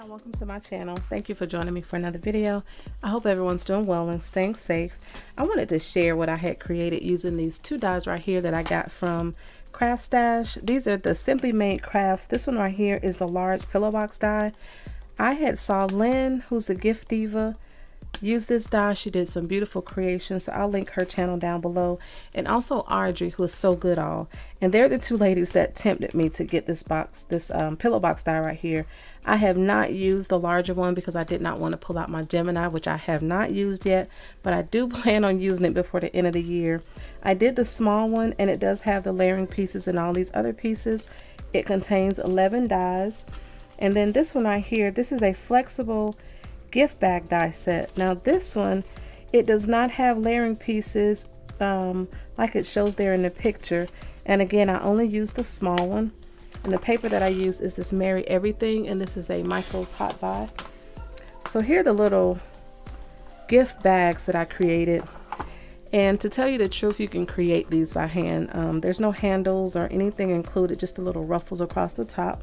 y'all, welcome to my channel. Thank you for joining me for another video. I hope everyone's doing well and staying safe. I wanted to share what I had created using these two dies right here that I got from Craft Stash. These are the Simply Made Crafts. This one right here is the large pillow box die. I had saw Lynn, who's the gift diva, use this die. She did some beautiful creations, so I'll link her channel down below, and also Audrey, who is so good all. And they're the two ladies that tempted me to get this pillow box die right here. I have not used the larger one because I did not want to pull out my Gemini, which I have not used yet, but I do plan on using it before the end of the year. I did the small one, and it does have the layering pieces and all these other pieces. It contains 11 dies. And then this one right here, this is a flexible gift bag die set. Now this one, it does not have layering pieces like it shows there in the picture, and again I only use the small one, and the paper that I use is this Merry Everything, and this is a Michael's Hot Buy. So here are the little gift bags that I created, and to tell you the truth, you can create these by hand. There's no handles or anything included, just the little ruffles across the top.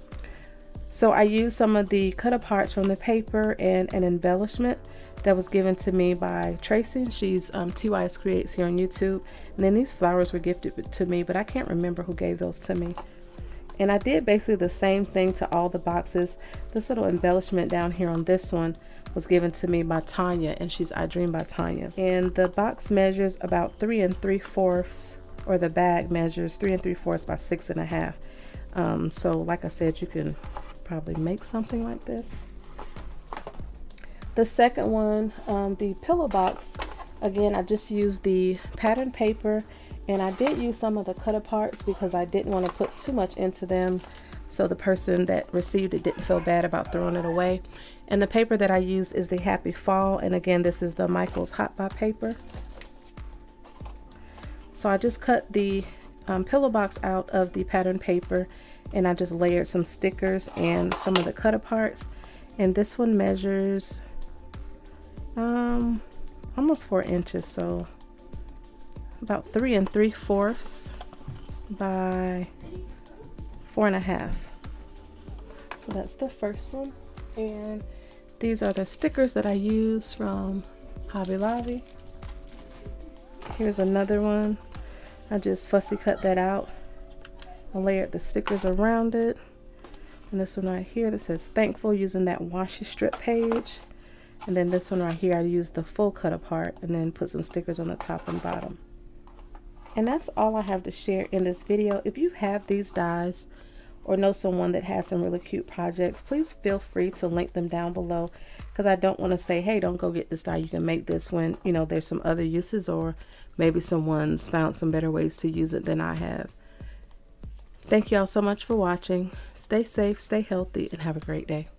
So I used some of the cut aparts from the paper and an embellishment that was given to me by Tracy. She's TYS Creates here on YouTube. And then these flowers were gifted to me, but I can't remember who gave those to me. And I did basically the same thing to all the boxes. This little embellishment down here on this one was given to me by Tanya, and she's I Dream by Tanya. And the box measures about 3 3/4, or the bag measures 3 3/4 by 6 1/2. So like I said, you can probably make something like this. The second one, the pillow box, again I just used the pattern paper, and I did use some of the cut aparts because I didn't want to put too much into them, so the person that received it didn't feel bad about throwing it away. And the paper that I used is the Happy Fall, and again this is the Michael's Hot Buy paper. So I just cut the pillow box out of the pattern paper, and I just layered some stickers and some of the cut aparts. And this one measures almost 4 inches, so about 3 3/4 by 4 1/2. So that's the first one, and these are the stickers that I use from Hobby Lobby. Here's another one. I just fussy cut that out. I layered the stickers around it. And this one right here that says Thankful, using that washi strip page. And then this one right here, I used the full cut apart and then put some stickers on the top and bottom. And that's all I have to share in this video. If you have these dies or know someone that has some really cute projects, please feel free to link them down below, because I don't want to say, hey, don't go get this die, you can make this, when you know there's some other uses, or maybe someone's found some better ways to use it than I have. Thank you all so much for watching. Stay safe, stay healthy, and have a great day.